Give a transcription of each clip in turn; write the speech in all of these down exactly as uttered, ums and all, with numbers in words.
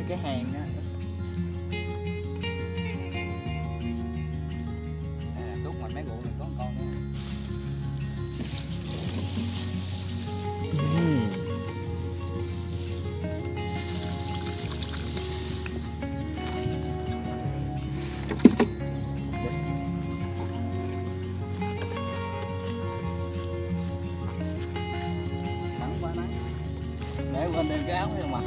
cái hang đó. À, đút ngoài mấy ruộng này có một con nữa. Uhm. Nắng quá nắng. Để quên đem cái áo theo mặt.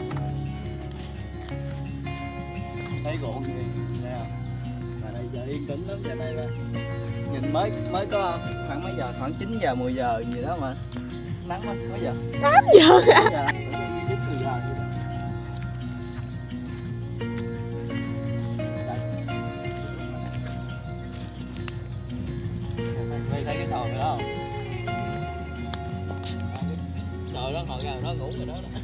Thấy ruộng gì nè. Mà đây giờ yên tĩnh lắm, giờ đây là nhìn mới mới có khoảng mấy giờ, khoảng chín giờ mười giờ gì đó mà nắng quá. Mấy giờ? tám giờ hả? Giờ. chín mười giờ vậy đó. Đây thấy cái sồi đó không? Trời đó, hồi nào nó ngủ rồi đó. đó.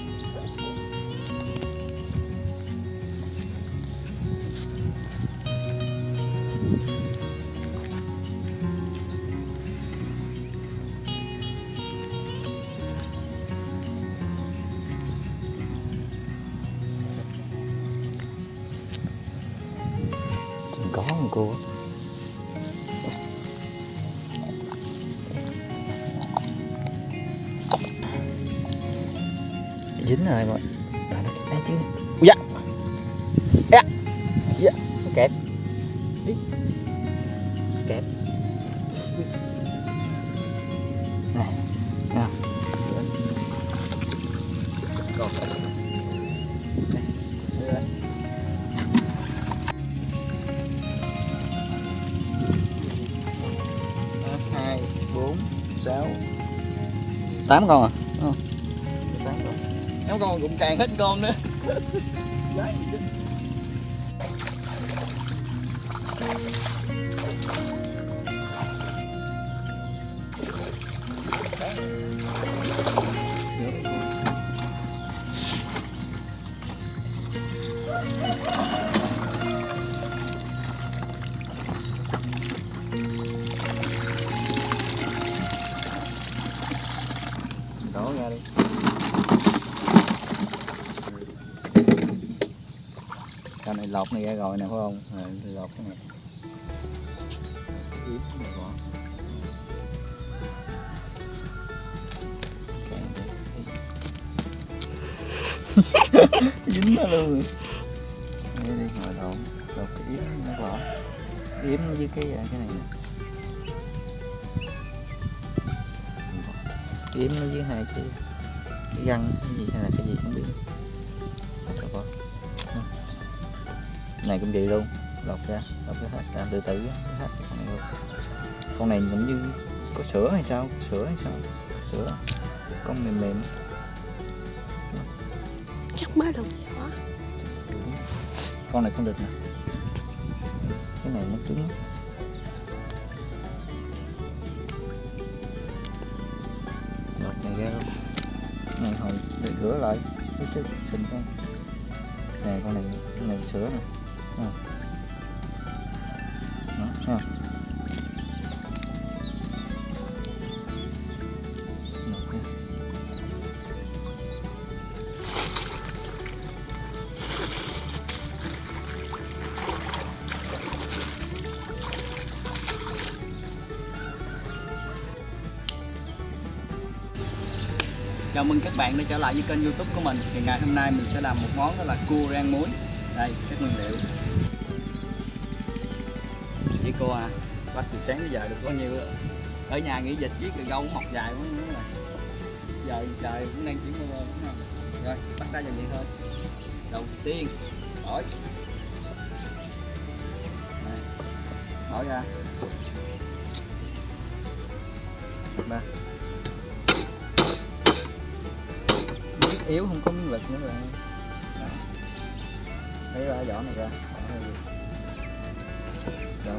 Có con cua. Dính rồi mọi. Rồi nó ấy chứ. Ui da. Dạ. Dạ, nó kẹp. Đi. Kẹp. Này. Nha. Còn. hai, bốn, sáu, tám con à? Đúng không? tám con. tám con cũng càng hết con nữa. Đổ ra đi. Cái này lột này ra rồi nè phải không? À, lột cái này. Yếm cái này bỏ. Dính nó luôn. Đây đi ngồi lộn, lột cái yếm nó bỏ. Yếm nó với cái cái này nè. Yếm nó với hai cái cái găng cái gì hay là cái gì không biết. Này cũng vậy luôn, lột ra, lột ra hết, làm từ từ hết con này luôn. Con này cũng như có sữa hay sao, có sữa hay sao, có sữa, con mềm mềm. Chắc mới luôn nhỏ. Con này không được nè, cái này nó cứng. Lột này ra luôn, này hồi để rửa lại cái chứ xinh con. Nè con này, con này sữa nè. À. Đó, ha. Chào mừng các bạn đã trở lại với kênh YouTube của mình. Thì ngày hôm nay mình sẽ làm một món đó là cua rang muối. Đây, các nguyên liệu. Chỉ cô à, bắt từ sáng tới giờ được có nhiêu đó. Ở nhà nghỉ dịch viết rồi gâu mọc dài quá nữa rồi. Giờ trời cũng đang chuyển mưa đúng không? Rồi, bắt tay vào vậy thôi. Đầu tiên, tỏi. Đây, tỏi ra. Ba. Yếu không có miếng vịt nữa rồi. Lấy ra vỏ này ra. Xong.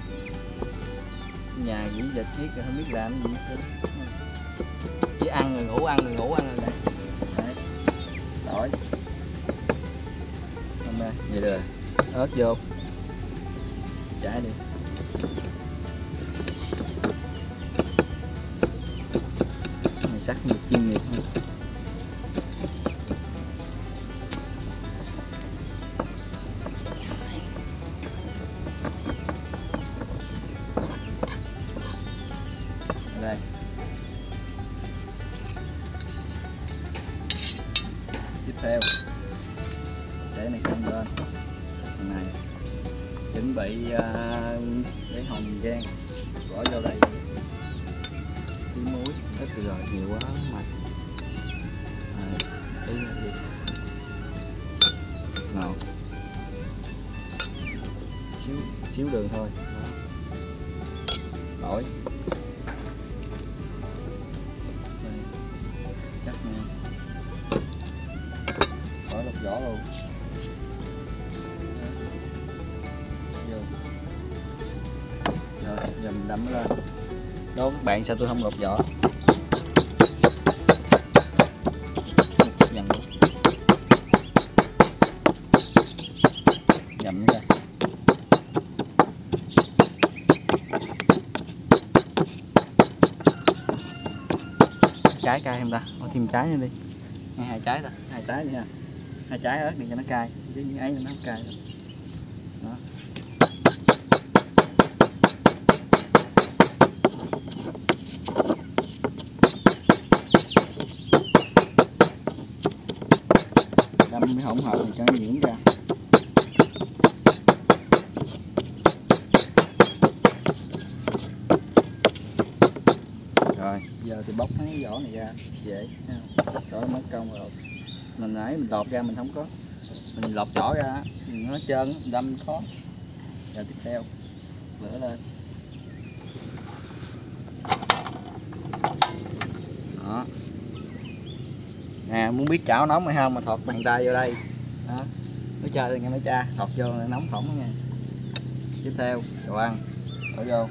Nhà nghỉ dịch biết rồi không biết làm gì hết. Chỉ ăn rồi ngủ, ăn rồi ngủ, ăn rồi nè. Đấy. Tỏi. Hôm nay vậy rồi. Ớt vô. Chải đi. Này sắc nghiệp chuyên nghiệp hơn. theo để này sang bên thằng này chuẩn bị uh, lấy hồng giang bỏ vô đây, tí muối ít rồi nhiều quá mà à, tí nữa đi nào, xíu xíu đường thôi đó. Đổi đây, cắt nha, bỏ lọc vỏ luôn. Vô. Rồi giờ mình đâm nó lên. Đố các bạn sao tôi không lột vỏ. Dầm luôn. Dầm nó ra. Trái cay không ta? Bỏ thêm trái nữa đi. Ngay hai trái ta, hai trái đi ha. Hai trái ớt đi cho nó cay, chứ những ấy nó không cay đâu. Đó. Đâm cái hỗn hợp này cho nó nhuyễn ra. Rồi, giờ thì bóc mấy vỏ này ra dễ ha. Đó mất công rồi. Mình nãy mình lột ra mình không có. Mình lột vỏ ra nó trơn đâm khó. Giờ tiếp theo lửa lên. Đó. Nè, muốn biết chảo nóng hay không mà thọt bàn tay vô đây. Đó. Nói chơi thôi nghe mấy cha, thọt vô nóng phỏng nha. Tiếp theo, đồ ăn. Đổ vô.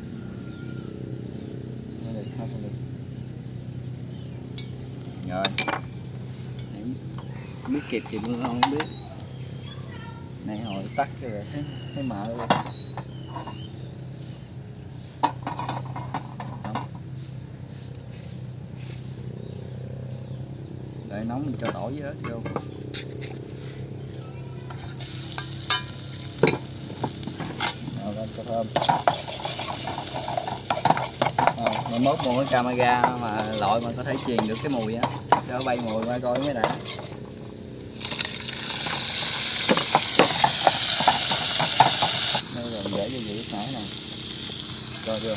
Rồi. Không biết kịp thì mưa không biết. Này hồi tắt rồi thấy, thấy mờ luôn. Đợi nóng mình cho tỏi với ớt vô. Nào lên cho thơm. Ờ, mà mốt mua cái camera mà loại mà có thể truyền được cái mùi á, cho bay mùi qua coi mới đã. Đây rồi để vô vị lúc nãy nè, coi vô.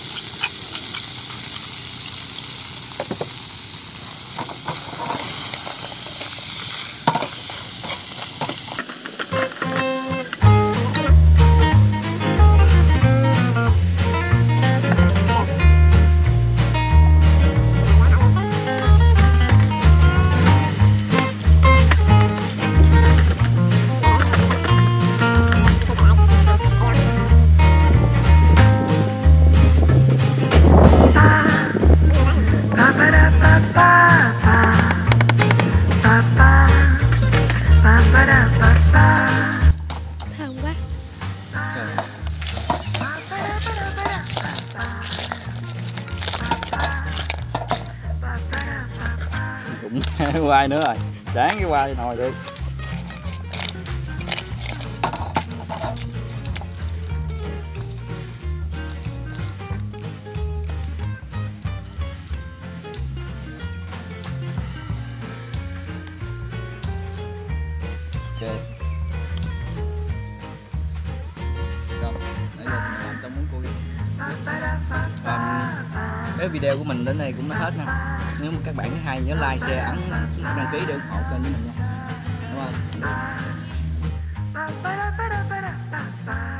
Thơm quá. Cũng quay nữa rồi, chán cái quay nồi luôn. Ok. Rồi, nãy giờ thì mình làm xong món cua. Um, cái video của mình đến đây cũng đã hết nè. Nếu mà các bạn thấy hay nhớ like, share, ấn đăng ký để ủng hộ kênh của mình nha. Đúng không?